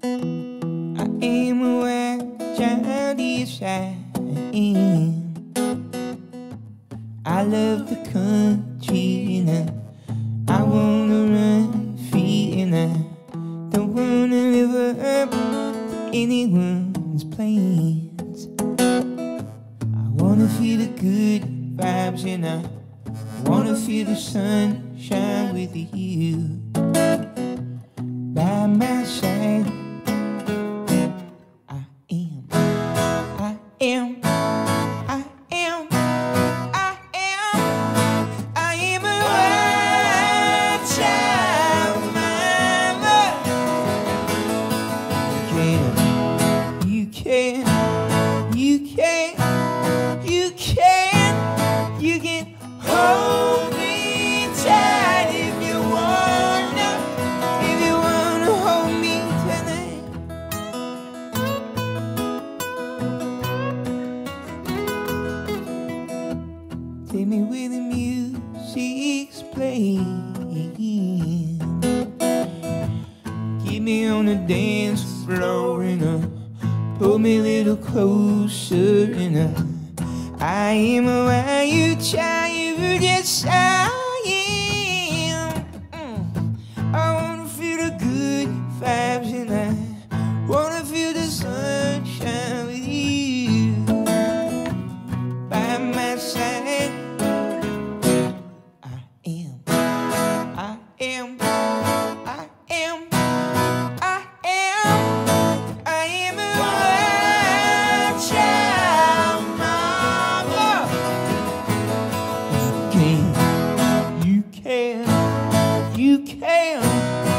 I am a wild child, yes I am. I love the country and I wanna run free and I don't wanna live up to anyone's plans. I wanna feel the good vibes and I wanna feel the sunshine with you by my side. I am, I am, I am, I am, I am a wild child, mama. You can, you can, you can, you can hold me tight if you wanna hold me tonight. Take me where the music's playing. Keep me on the dance floor and pull me a little closer and I am a wild child, yes I am. I wanna feel the good vibes and I wanna feel the sunshine with you by my side. I am, I am, I am, I am, I am a wild child, mama. You can, you can, you can.